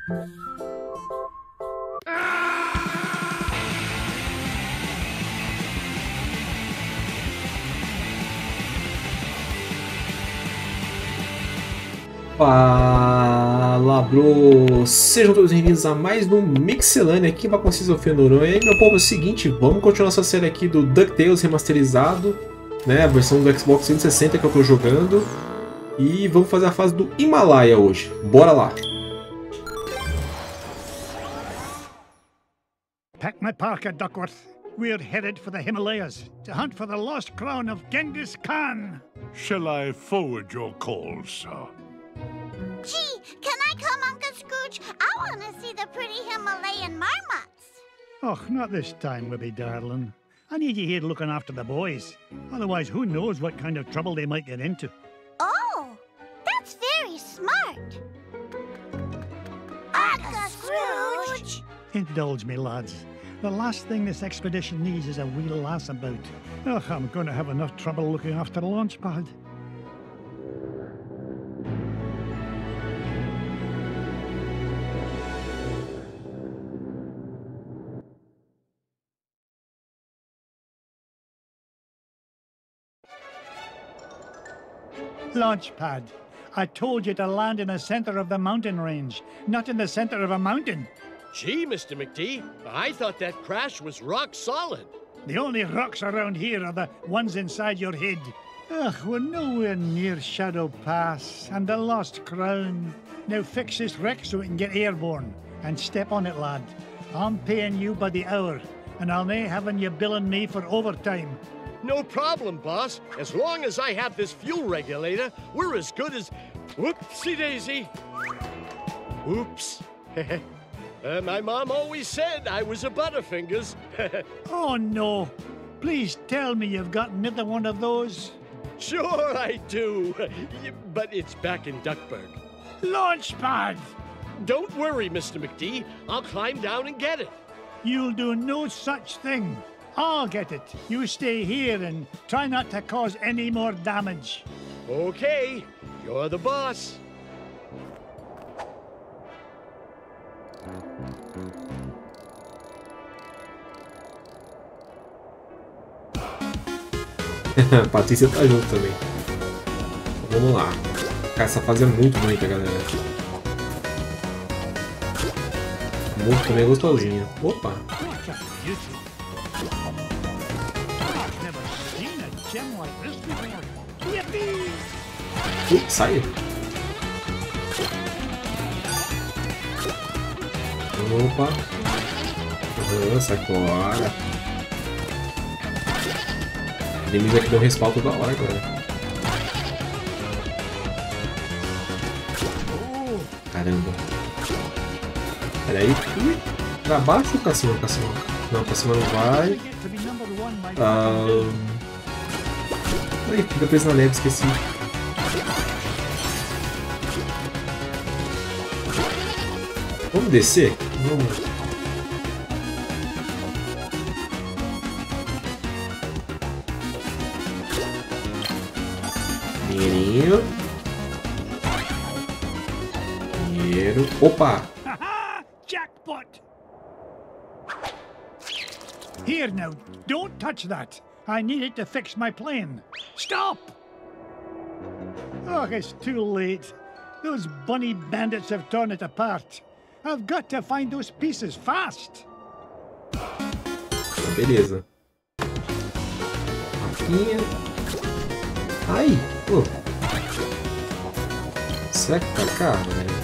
Fala, bro! Sejam todos bem-vindos a mais um Mixelania aqui para vocês, o Fenoronha. E aí, meu povo, é o seguinte, vamos continuar essa série aqui do DuckTales remasterizado, né? A versão do Xbox 360 que eu tô jogando. E vamos fazer a fase do Himalaia hoje. Bora lá! Pack my parka, Duckworth. We're headed for the Himalayas to hunt for the lost crown of Genghis Khan. Shall I forward your call, sir? Gee, can I come, Uncle Scrooge? I want to see the pretty Himalayan marmots. Oh, not this time, Wibby darling. I need you here looking after the boys. Otherwise, who knows what kind of trouble they might get into. Oh, that's very smart. Uncle Scrooge! Indulge me, lads. The last thing this expedition needs is a wee lass about. Oh, I'm going to have enough trouble looking after Launchpad. Launchpad, I told you to land in the center of the mountain range, not in the center of a mountain. Gee, Mr. McD, I thought that crash was rock solid. The only rocks around here are the ones inside your head. Ugh, we're nowhere near Shadow Pass and the Lost Crown. Now fix this wreck so we can get airborne. And step on it, lad. I'm paying you by the hour, and I'll nae having you billing me for overtime. No problem, boss. As long as I have this fuel regulator, we're as good as... Whoopsie-daisy. Oops. My mom always said I was a Butterfingers. Oh, no. Please tell me you've got another one of those. Sure I do. But it's back in Duckburg. Launchpad! Don't worry, Mr. McD. I'll climb down and get it. You'll do no such thing. I'll get it. You stay here and try not to cause any more damage. Okay, you're the boss. Patrícia tá junto também. Vamos lá. Cara, essa fase é muito bonita, galera. Muito também gostosinha. Opa! Sai! Opa! Nossa, agora! Inimigos aqui dão respawn toda hora, galera. Caramba! Peraí. Pra baixo ou pra cima? Pra cima? Não, pra cima não vai. Ai, fica preso na neve, esqueci. Vamos descer? Vamos. Dinheirinho. Dinheiro. Opa! Jackpot! Here now, don't touch that. I need it to fix my plane. Stop! Oh, it's too late. Those bunny bandits have torn it apart. I've got to find those pieces fast. Beleza. Aqui. Ai! Oh. Será que tá cá, velho?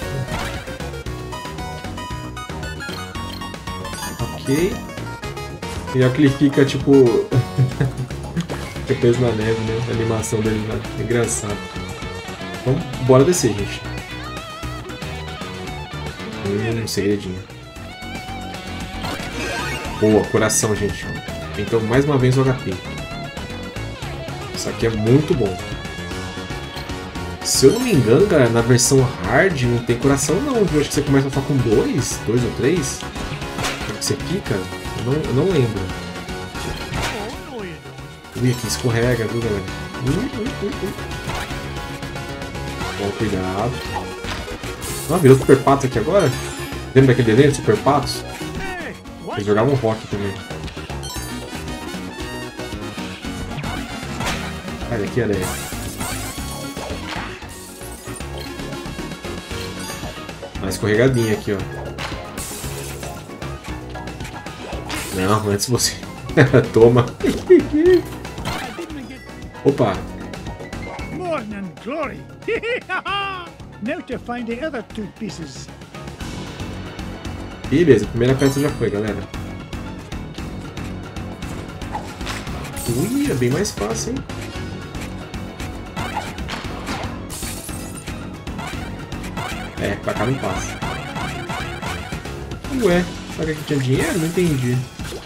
Ok. E olha que ele fica tipo. Fica preso na neve, né? A animação dele lá. É engraçado. Então, bora descer, gente. Segredinho. Boa, coração, gente. Então, mais uma vez o HP. Isso aqui é muito bom. Se eu não me engano, galera, na versão hard não tem coração não. Eu acho que você começa a falar com dois ou três. Você fica? Eu não lembro. Ui, aqui escorrega, viu, galera? Bom, cuidado. Ah, virou super pato aqui agora? Lembra daquele desenho de Super Patos? Hey, what? Eles jogavam rock também. Olha aqui, olha aí. Uma escorregadinha aqui, ó. Não, antes você... Toma. Opa. Morning glory. Now to find the other 2 pieces. Beleza, a primeira peça já foi, galera. Ui, é bem mais fácil, hein? É, pra cá não passa. Ué, será que aqui tinha dinheiro? Não entendi.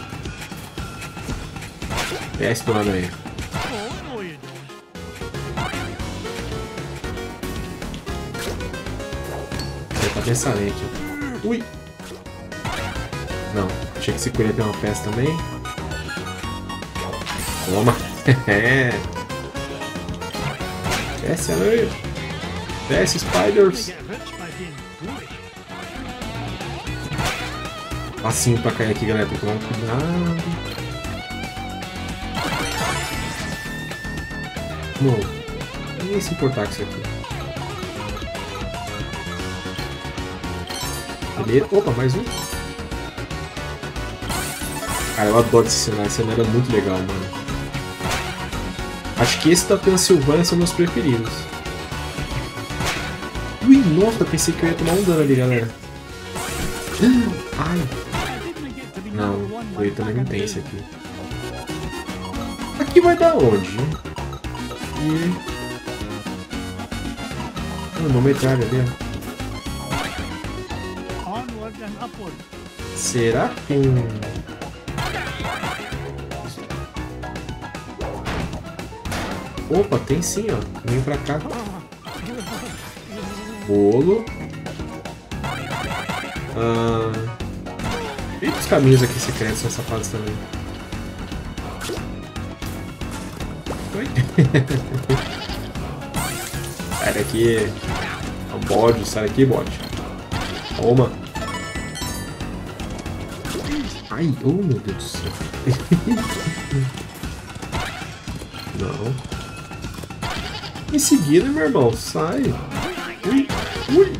É esse do lado aí. Oh, no, you don't. Ele tá pensando aqui. Ui! Não, achei que esse coelho tem uma peça também. Toma! Desce, aranha! Desce, spiders! Get rich by being foolish. Facinho pra cair aqui, galera. Tem que tomar cuidado. Não, nem se importar com isso aqui. Beleza. Opa, mais um. Cara, eu adoro esse cenário. Esse cenário é muito legal, mano. Acho que esse da Transilvânia são meus preferidos. Ui, nossa, eu pensei que eu ia tomar um dano ali, galera. Ai. Não, ele também não tem esse aqui. Aqui vai dar onde? Uma metralha ali, ó. Onward and upward. Será que tem um... Opa, tem sim, ó. Vem pra cá. Bolo. E os caminhos aqui secretos são safados também. Oi? Sai daqui. É um bode, sai daqui, bode. Toma. Ai, oh meu Deus do céu. Não. Em seguida, meu irmão, sai. Ui, ui.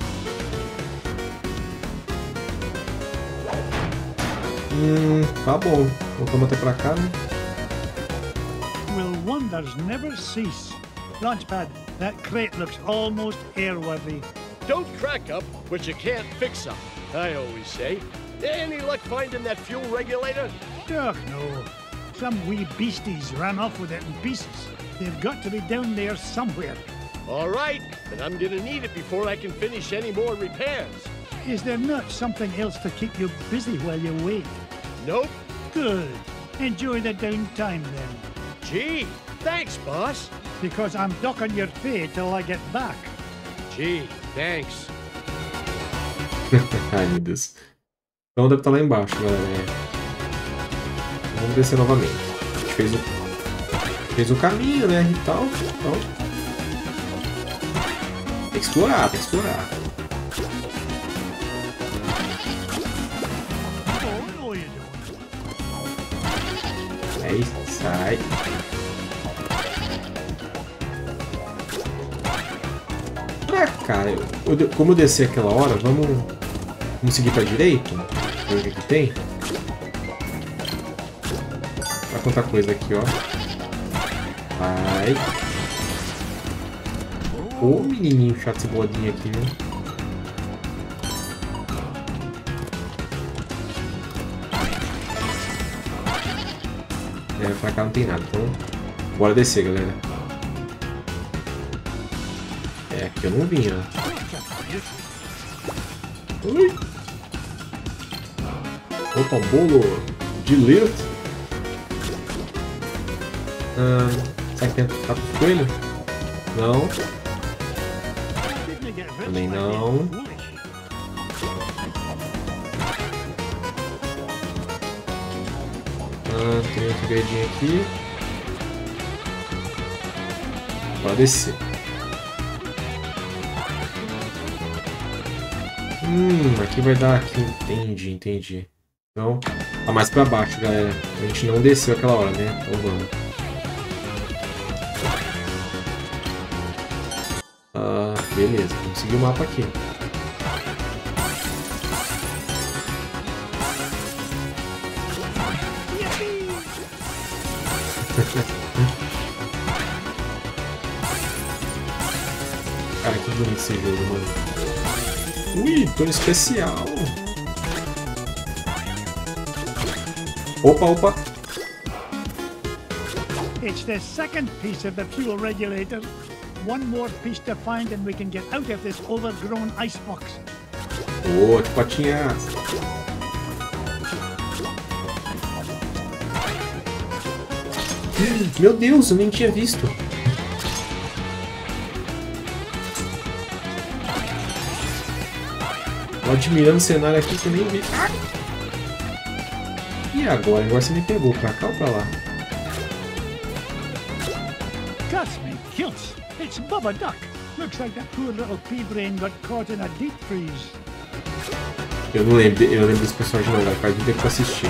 Tá bom. Voltamos até pra cá, né? Will wonders never cease? Launchpad, that crate looks almost airworthy. Don't crack up what you can't fix up, I always say. Any luck finding that fuel regulator? Ugh, no. Some wee beasties ran off with it in pieces. They've got to be down there somewhere. All right, but I'm gonna need it before I can finish any more repairs. Is there not something else to keep you busy while you wait? Nope. Good. Enjoy the downtime then. Gee, thanks, boss. Because I'm docking your pay till I get back. Gee, thanks. Ai, meu Deus. Então deve estar lá embaixo, galera. Vamos descer novamente. A gente fez o caminho, né? E tal. Então... Tem que explorar, tem que explorar. Oh, no, you don't. Aí, sai. Ah, cara, como eu desci aquela hora, vamos seguir pra direita? Ver o que tem. Olha quanta coisa aqui, ó. Vai. Ô, menininho chato esse bodinho aqui, viu? É, pra cá não tem nada, então bora descer, galera. É, aqui eu não vim, ó. Ui. Opa, bolo de Lilt. Será que tem tapo de coelho? Não. Também não. Tem outro verdinho aqui. Bora descer. Aqui vai dar aqui. Entendi. Então, tá mais pra baixo, galera. A gente não desceu aquela hora, né? Então vamos. Beleza, consegui o mapa aqui. Cara, que bonito esse jogo, mano. Ui, torno especial. Opa. It's the second piece of the fuel regulator. One more piece to find and we can get out of this overgrown icebox. Oh, que patinhas. Meu Deus, eu nem tinha visto. Tô admirando o cenário aqui que eu nem vi. E agora? Agora você me pegou pra cá ou pra lá? Cuss me kilts. It's Bubba Duck. Looks like that poor little pea brain got caught in a deep freeze. Eu lembro desse personagem não, faz muito tempo que eu assisti.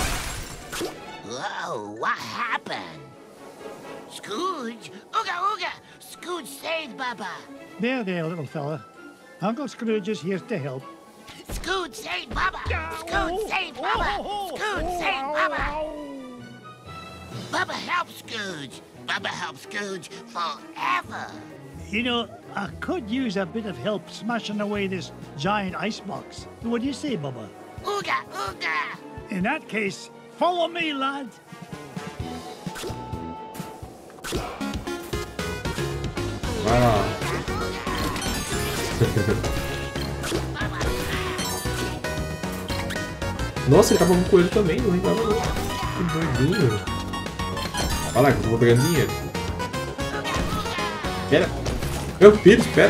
Whoa, what happened? Scrooge? Ooga! Scrooge saved Bubba! There, little fella. Uncle Scrooge is here to help. Scrooge saved Bubba! Scrooge saved Bubba! Scrooge saved Bubba! Bubba helps Scrooge! Bubba helps Scrooge forever! You know, I could use a bit of help smashing away this giant icebox. What do you say, Bubba? Ooga! In that case, follow me, lad. Vai lá. Nossa, ele tava com coelho também, não lembrava não. Que doidinho. Vai lá, que eu vou pegando dinheiro. Pera. Meu filho, espera.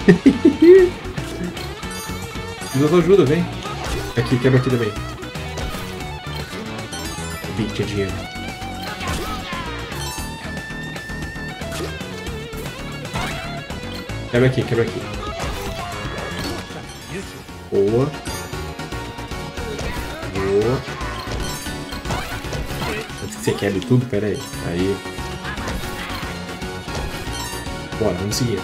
Preciso da tua ajuda, vem. Aqui, quebra aqui também. Vi que tinha dinheiro. Quebra aqui. Boa. Antes que você quebre tudo, pera aí. Aí. Bora, vamos seguir.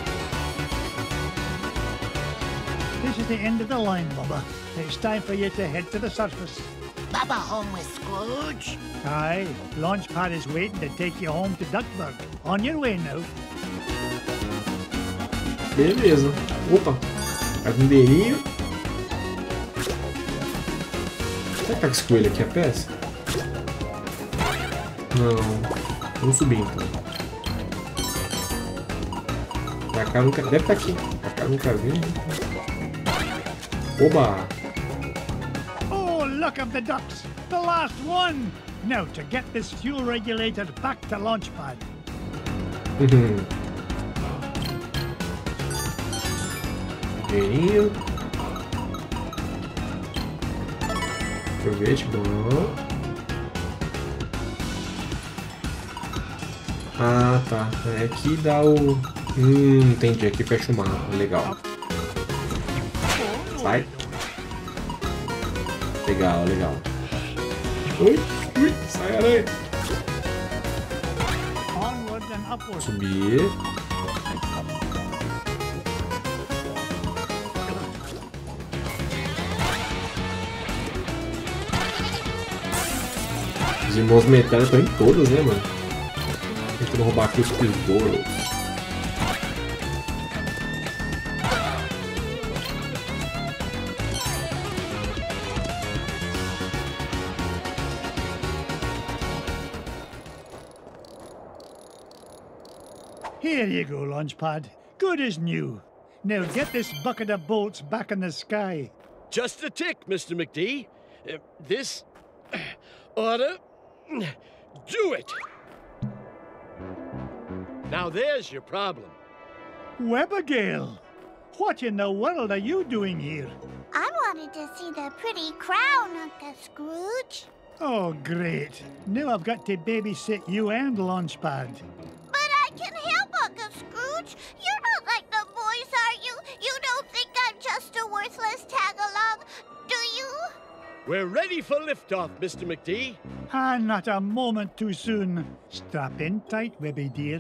This is the end of the line, Bubba. It's time for you to head to the surface. Bubba home with Scrooge? Aye, Launchpad is waiting to take you home to Duckburg. On your way now. Beleza. Opa. Cavindeirinho. Será que tá com esse coelho aqui a peça? Não. Vamos subir então. Pra cá nunca... Deve estar aqui. Pra cá nunca vi. Oba! Oh, look of the ducks! The last one! Now, to get this fuel regulator back to Launchpad. Dinheirinho. Sorvete bom. Ah, tá. Aqui dá o... entendi. Aqui fecha o mapa. Legal. Sai. Legal. Ui. Sai, aranha. Onward and upward. Subir. Os irmãos metálicos estão em todas, né, mano? Tentando roubar aqui os tesouros. Here you go, Launchpad. Good as new. Now get this bucket of bolts back in the sky. Just a tick, Mr. McD. This oughta do it. Now there's your problem. Webigail! What in the world are you doing here? I wanted to see the pretty crown, Uncle Scrooge. Oh, great. Now I've got to babysit you and Launchpad. But I can help, Uncle Scrooge. You're not like the boys, are you? You don't think I'm just a worth useless Tagalog, do you? We're ready for liftoff, Mr. McD. And not a moment too soon. Strap in tight, Webby dear.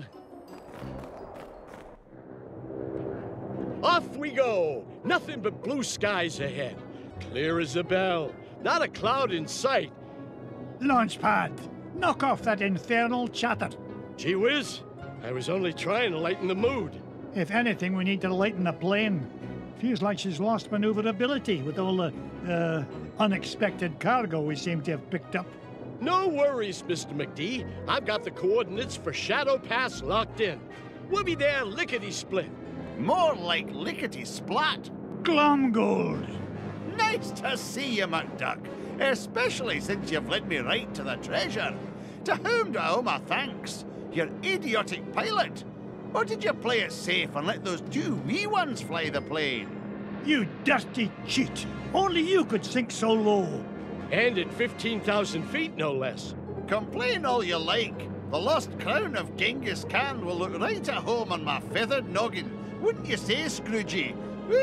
Off we go. Nothing but blue skies ahead. Clear as a bell. Not a cloud in sight. Launchpad, knock off that infernal chatter. Gee whiz, I was only trying to lighten the mood. If anything, we need to lighten the plane. Feels like she's lost maneuverability with all the, unexpected cargo we seem to have picked up. No worries, Mr. McD. I've got the coordinates for Shadow Pass locked in. We'll be there lickety-split. More like lickety-splat. Glomgold! Nice to see you, McDuck. Especially since you've led me right to the treasure. To whom do I owe my thanks? Your idiotic pilot? Or did you play it safe and let those two wee ones fly the plane? You dirty cheat! Only you could sink so low. And at 15,000 feet, no less. Complain all you like. The lost crown of Genghis Khan will look right at home on my feathered noggin. Wouldn't you say, Scroogey?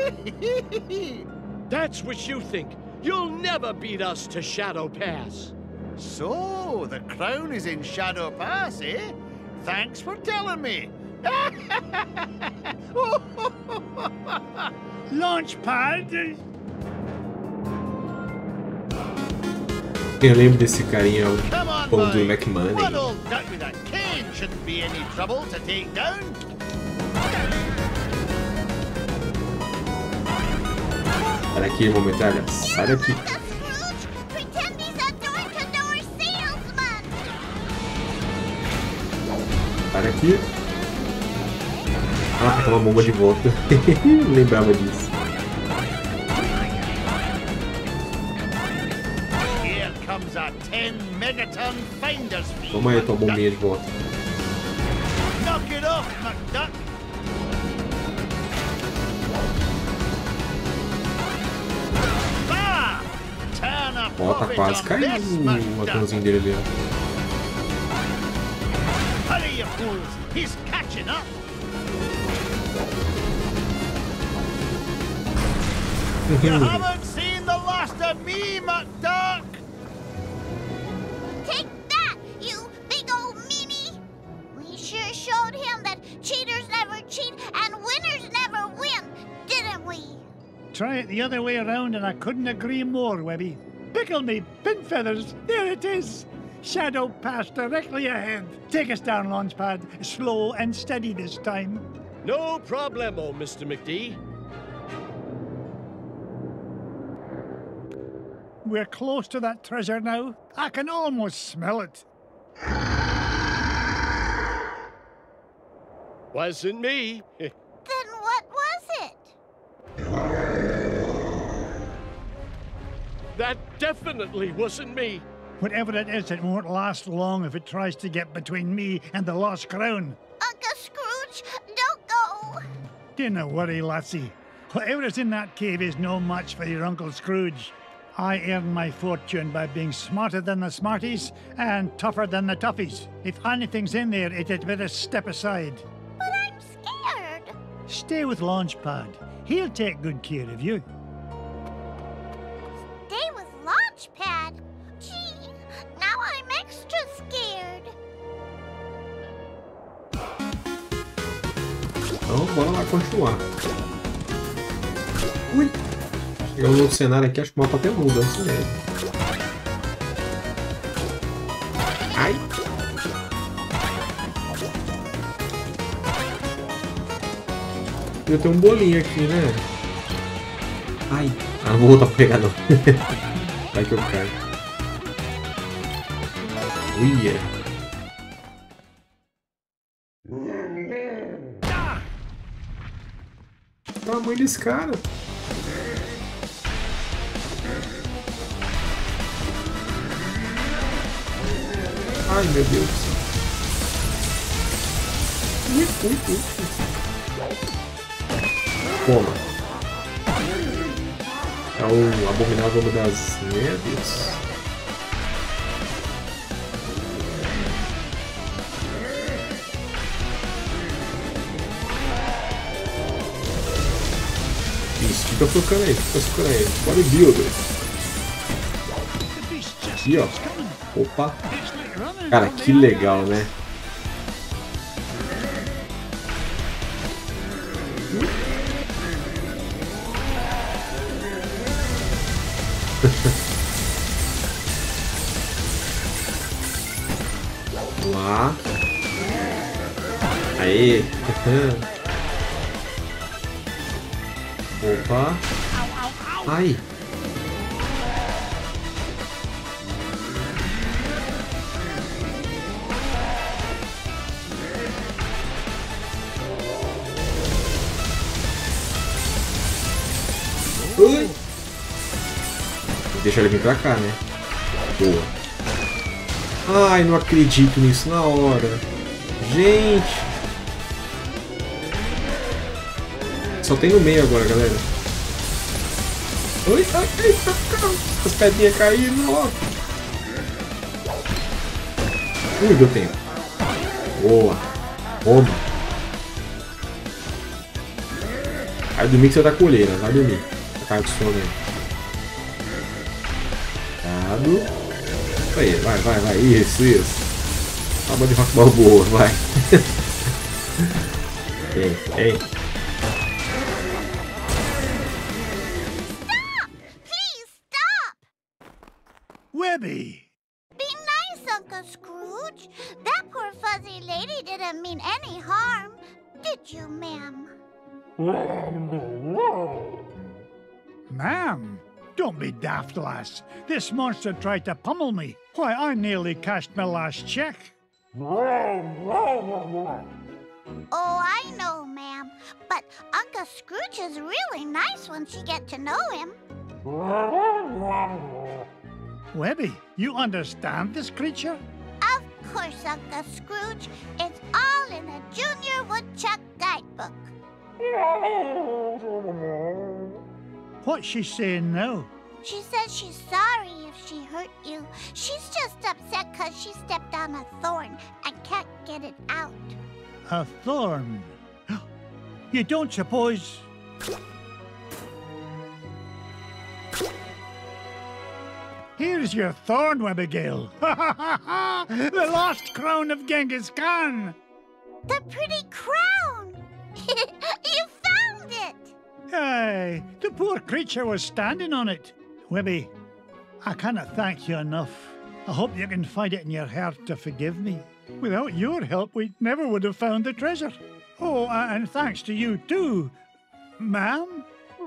That's what you think. You'll never beat us to Shadow Pass. So, the crown is in Shadow Pass, eh? Thanks for telling me. Launchpad! Eu lembro desse carinha, Come on, o do boy. McMahon. One old duck with a cane shouldn't be any trouble to take down. Olha aqui, momentária. Sai daqui. Uncle Scrooge, pretend he's a door-to-door salesman. Sai daqui. Ah, aquela bomba de volta. Lembrava disso. Here comes a 10 megaton finder's fee. Toma aí tua bombinha de volta. Knock it off, McDuck. Ah! Turn a Ó, tá profit quase on caindo this, o McDuck. aviãozinho dele ali, ó. Hurry, you fools! He's catching up. You haven't seen the last of me, McDuck. Take that, you big old meanie! We sure showed him that cheaters never cheat and winners never win, didn't we? Try it the other way around and I couldn't agree more, Webby. Pickle me, pin feathers, there it is! Shadow Pass directly ahead. Take us down, Launchpad. Slow and steady this time. No problemo, Mr. McD. We're close to that treasure now. I can almost smell it. Wasn't me. Then what was it? That definitely wasn't me. Whatever it is, it won't last long if it tries to get between me and the lost crown. Uncle Scrooge, don't go! Dinna worry, lassie. Whatever is in that cave is no match for your Uncle Scrooge. I earn my fortune by being smarter than the smarties and tougher than the toughies. If anything's in there, it had better step aside. But I'm scared. Stay with Launchpad. He'll take good care of you. Stay with Launchpad? Gee, now I'm extra scared. Então, bora lá continuar. Ui! Chegar no outro cenário aqui, acho que o mapa até muda, assim mesmo. Ai! Eu tenho um bolinho aqui, né? Ai! Ah, não vou voltar pra pegar não. Vai que eu caio. Uia! O tamanho desse cara. Ai, meu Deus. Toma. É o abominável Homem das Neves. Isso. Fica focando aí, Bodybuilder. Aqui, ó. Opa. Cara, que legal, né? Vamos lá. Aê. Opa. Ai. Ui. Deixa ele vir pra cá, né? Boa. Ai, não acredito nisso na hora. Gente. Só tem no meio agora, galera. Ui, ai, as pedrinhas caíram, ó. Ui, deu tempo. Boa. Toma. Vai dormir que você tá colheira, vai dormir. Tá de sono aí. Cuidado. Aí, vai. Isso. Tava de rock balboa, vai. Ei. Webby! Be nice, Uncle Scrooge. That poor fuzzy lady didn't mean any harm. Did you, ma'am? Ma'am, don't be daft, lass. This monster tried to pummel me. Why, I nearly cashed my last check. Oh, I know, ma'am. But Uncle Scrooge is really nice once you get to know him. Webby, you understand this creature? Of course, Uncle Scrooge. It's all in a Junior Woodchuck guidebook. What's she saying now? She says she's sorry if she hurt you. She's just upset because she stepped on a thorn and can't get it out. A thorn? You don't suppose... Here's your thorn, Webbigail. The lost crown of Genghis Khan. The pretty crown! You found it! Aye, the poor creature was standing on it. Webby, I cannot thank you enough. I hope you can find it in your heart to forgive me. Without your help, we never would have found the treasure. Oh, and thanks to you too, ma'am.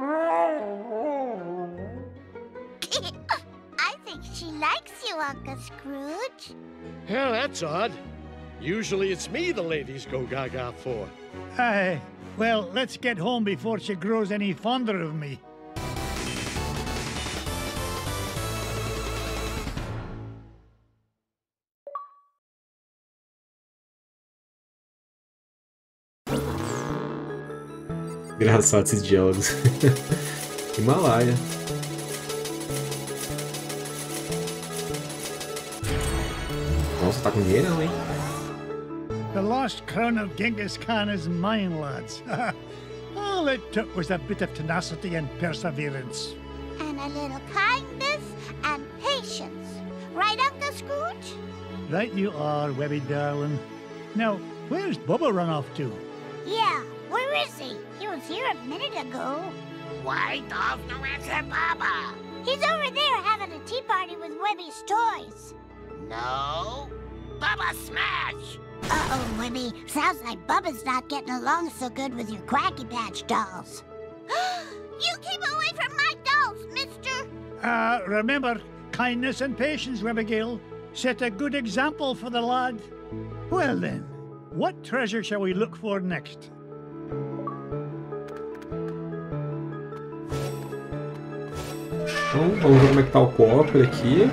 I think she likes you, Uncle Scrooge. Well, that's odd. Usually it's me the ladies go gaga for. Aye, well, let's get home before she grows any fonder of me. Engraçado esses diálogos. Himalaia. Nossa, tá com dinheiro não, hein? The lost crown of Genghis Khan is mine, lads. All it took was a bit of tenacity and perseverance. And a little kindness and patience. Right, Uncle Scrooge? Right you are, Webby darling. Now, where's Bubba run off to? Yeah, where is he? He was here a minute ago. Why does no answer Baba? He's over there having a tea party with Webby's toys. No. Baba smash! Uh-oh, Webby. Sounds like Bubba's not getting along so good with your Quacky Patch dolls. You keep away from my dolls, mister! Remember, kindness and patience, Webbigail. Set a good example for the lad. Well then, what treasure shall we look for next? Então, vamos ver como é que tá o cofre aqui.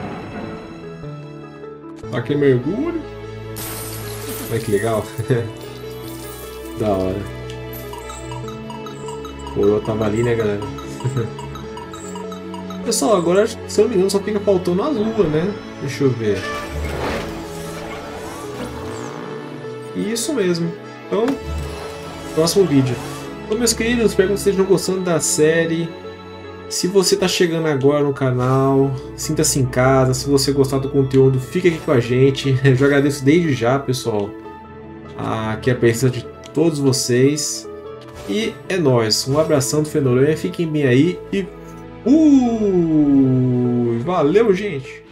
Aqui é mergulho. Olha que legal. Da hora. O coroa tava ali, né, galera? Pessoal, agora, se eu não me engano, só fica faltando a lua, né? Deixa eu ver. Isso mesmo. Então, próximo vídeo. Então, meus queridos, espero que vocês estejam gostando da série. Se você está chegando agora no canal, sinta-se em casa. Se você gostar do conteúdo, fica aqui com a gente. Eu já agradeço desde já, pessoal, aqui a presença de todos vocês. E é nóis. Um abração do Fenoronha. Fiquem bem aí e valeu, gente!